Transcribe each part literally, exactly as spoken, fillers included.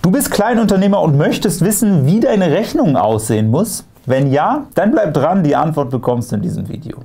Du bist Kleinunternehmer und möchtest wissen, wie deine Rechnung aussehen muss? Wenn ja, dann bleib dran, die Antwort bekommst du in diesem Video.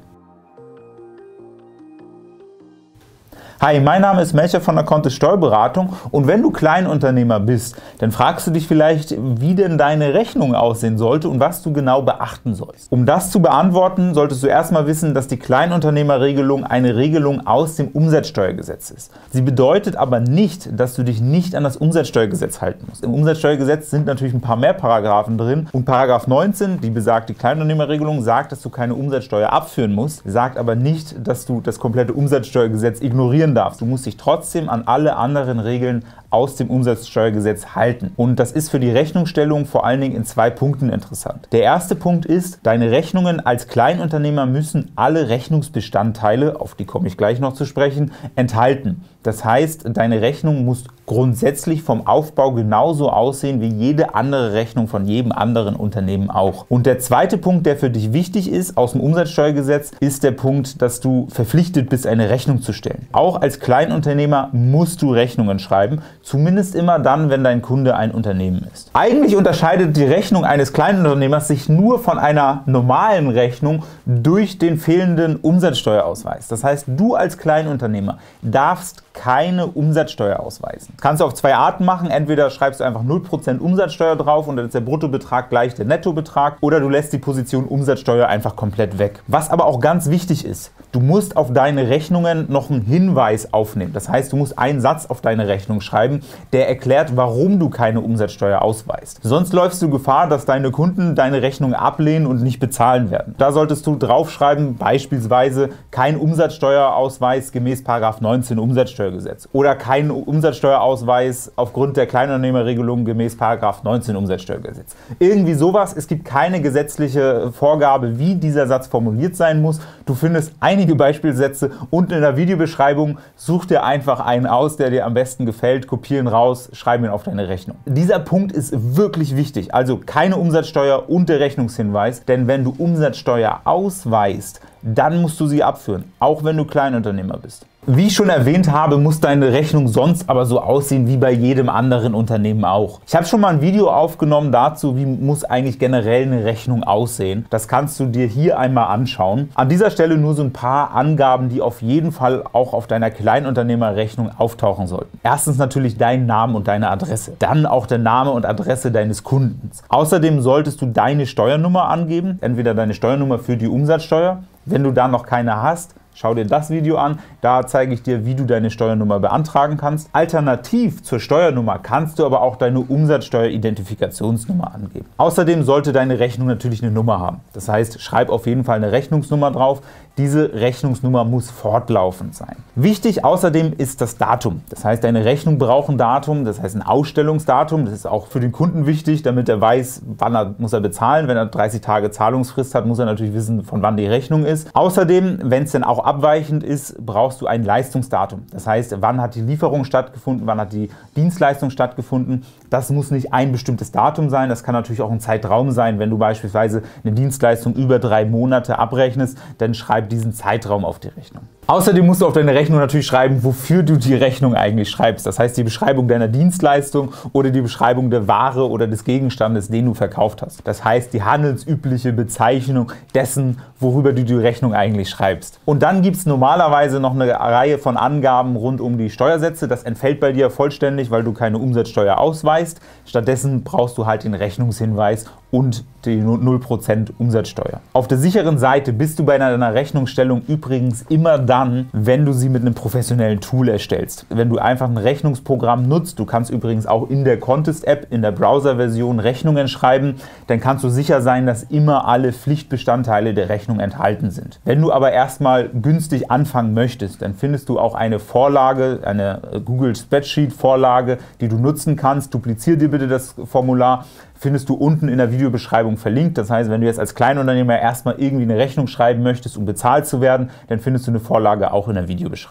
Hi, mein Name ist Melcher von der Kontist Steuerberatung und wenn du Kleinunternehmer bist, dann fragst du dich vielleicht, wie denn deine Rechnung aussehen sollte und was du genau beachten sollst. Um das zu beantworten, solltest du erstmal wissen, dass die Kleinunternehmerregelung eine Regelung aus dem Umsatzsteuergesetz ist. Sie bedeutet aber nicht, dass du dich nicht an das Umsatzsteuergesetz halten musst. Im Umsatzsteuergesetz sind natürlich ein paar mehr Paragraphen drin und Paragraph neunzehn, die besagt, die Kleinunternehmerregelung, sagt, dass du keine Umsatzsteuer abführen musst, sagt aber nicht, dass du das komplette Umsatzsteuergesetz ignorieren darfst. Du musst dich trotzdem an alle anderen Regeln aus dem Umsatzsteuergesetz halten. Und das ist für die Rechnungsstellung vor allen Dingen in zwei Punkten interessant. Der erste Punkt ist, deine Rechnungen als Kleinunternehmer müssen alle Rechnungsbestandteile, auf die komme ich gleich noch zu sprechen, enthalten. Das heißt, deine Rechnung muss grundsätzlich vom Aufbau genauso aussehen wie jede andere Rechnung von jedem anderen Unternehmen auch. Und der zweite Punkt, der für dich wichtig ist aus dem Umsatzsteuergesetz, ist der Punkt, dass du verpflichtet bist, eine Rechnung zu stellen. Auch als Kleinunternehmer musst du Rechnungen schreiben, zumindest immer dann, wenn dein Kunde ein Unternehmen ist. Eigentlich unterscheidet die Rechnung eines Kleinunternehmers sich nur von einer normalen Rechnung durch den fehlenden Umsatzsteuerausweis. Das heißt, du als Kleinunternehmer darfst keine Umsatzsteuer ausweisen. Das kannst du auf zwei Arten machen. Entweder schreibst du einfach null Prozent Umsatzsteuer drauf und dann ist der Bruttobetrag gleich der Nettobetrag, oder du lässt die Position Umsatzsteuer einfach komplett weg. Was aber auch ganz wichtig ist, du musst auf deine Rechnungen noch einen Hinweis aufnehmen. Das heißt, du musst einen Satz auf deine Rechnung schreiben, der erklärt, warum du keine Umsatzsteuer ausweist. Sonst läufst du Gefahr, dass deine Kunden deine Rechnung ablehnen und nicht bezahlen werden. Da solltest du draufschreiben, beispielsweise kein Umsatzsteuerausweis gemäß Paragraph neunzehn Umsatzsteuergesetz oder kein Umsatzsteuerausweis aufgrund der Kleinunternehmerregelung gemäß Paragraph neunzehn Umsatzsteuergesetz. Irgendwie sowas. Es gibt keine gesetzliche Vorgabe, wie dieser Satz formuliert sein muss. Du findest einige Beispielsätze unten in der Videobeschreibung. Such dir einfach einen aus, der dir am besten gefällt, kopieren raus, schreib ihn auf deine Rechnung. Dieser Punkt ist wirklich wichtig. Also keine Umsatzsteuer und der Rechnungshinweis, denn wenn du Umsatzsteuer ausweist, dann musst du sie abführen, auch wenn du Kleinunternehmer bist. Wie ich schon erwähnt habe, muss deine Rechnung sonst aber so aussehen wie bei jedem anderen Unternehmen auch. Ich habe schon mal ein Video aufgenommen dazu, wie muss eigentlich generell eine Rechnung aussehen. Das kannst du dir hier einmal anschauen. An dieser Stelle nur so ein paar Angaben, die auf jeden Fall auch auf deiner Kleinunternehmerrechnung auftauchen sollten. Erstens natürlich dein Name und deine Adresse. Dann auch der Name und Adresse deines Kundens. Außerdem solltest du deine Steuernummer angeben, entweder deine Steuernummer für die Umsatzsteuer. Wenn du da noch keine hast, schau dir das Video an, da zeige ich dir, wie du deine Steuernummer beantragen kannst. Alternativ zur Steuernummer kannst du aber auch deine Umsatzsteueridentifikationsnummer angeben. Außerdem sollte deine Rechnung natürlich eine Nummer haben. Das heißt, schreib auf jeden Fall eine Rechnungsnummer drauf. Diese Rechnungsnummer muss fortlaufend sein. Wichtig außerdem ist das Datum. Das heißt, deine Rechnung braucht ein Datum, das heißt ein Ausstellungsdatum. Das ist auch für den Kunden wichtig, damit er weiß, wann er muss er bezahlen. Wenn er dreißig Tage Zahlungsfrist hat, muss er natürlich wissen, von wann die Rechnung ist. Außerdem, wenn es denn auch abweichend ist, brauchst du ein Leistungsdatum. Das heißt, wann hat die Lieferung stattgefunden, wann hat die Dienstleistung stattgefunden. Das muss nicht ein bestimmtes Datum sein, das kann natürlich auch ein Zeitraum sein. Wenn du beispielsweise eine Dienstleistung über drei Monate abrechnest, dann schreib diesen Zeitraum auf die Rechnung. Außerdem musst du auf deine Rechnung natürlich schreiben, wofür du die Rechnung eigentlich schreibst. Das heißt, die Beschreibung deiner Dienstleistung oder die Beschreibung der Ware oder des Gegenstandes, den du verkauft hast. Das heißt, die handelsübliche Bezeichnung dessen, worüber du die Rechnung eigentlich schreibst. Und dann gibt es normalerweise noch eine Reihe von Angaben rund um die Steuersätze. Das entfällt bei dir vollständig, weil du keine Umsatzsteuer ausweist. Stattdessen brauchst du halt den Rechnungshinweis und die null Prozent Umsatzsteuer. Auf der sicheren Seite bist du bei deiner Rechnungsstellung übrigens immer dann, wenn du sie mit einem professionellen Tool erstellst. Wenn du einfach ein Rechnungsprogramm nutzt, du kannst übrigens auch in der Kontist-App, in der Browser-Version Rechnungen schreiben, dann kannst du sicher sein, dass immer alle Pflichtbestandteile der Rechnung enthalten sind. Wenn du aber erstmal günstig anfangen möchtest, dann findest du auch eine Vorlage, eine Google Spreadsheet-Vorlage, die du nutzen kannst. Duplizier dir bitte das Formular. Findest du unten in der Videobeschreibung verlinkt. Das heißt, wenn du jetzt als Kleinunternehmer erstmal irgendwie eine Rechnung schreiben möchtest, um bezahlt zu werden, dann findest du eine Vorlage auch in der Videobeschreibung.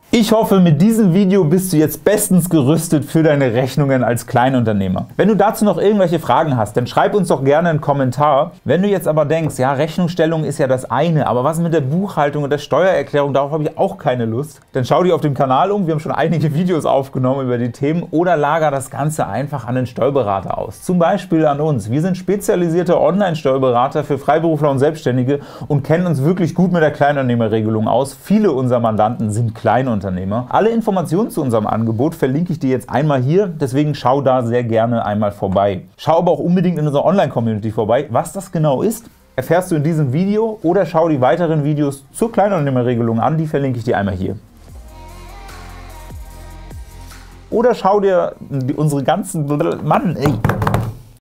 Ich hoffe, mit diesem Video bist du jetzt bestens gerüstet für deine Rechnungen als Kleinunternehmer. Wenn du dazu noch irgendwelche Fragen hast, dann schreib uns doch gerne einen Kommentar. Wenn du jetzt aber denkst, ja, Rechnungsstellung ist ja das eine, aber was mit der Buchhaltung und der Steuererklärung, darauf habe ich auch keine Lust, dann schau dich auf dem Kanal um, wir haben schon einige Videos aufgenommen über die Themen, oder lager das Ganze einfach an den Steuerberater aus. Zum Beispiel an uns. Wir sind spezialisierte Online-Steuerberater für Freiberufler und Selbstständige und kennen uns wirklich gut mit der Kleinunternehmerregelung aus. Viele unserer Mandanten sind Kleinunternehmer. Alle Informationen zu unserem Angebot verlinke ich dir jetzt einmal hier, deswegen schau da sehr gerne einmal vorbei. Schau aber auch unbedingt in unserer Online-Community vorbei. Was das genau ist, erfährst du in diesem Video, oder schau die weiteren Videos zur Kleinunternehmerregelung an, die verlinke ich dir einmal hier. Oder schau dir unsere ganzen... Mann, ey!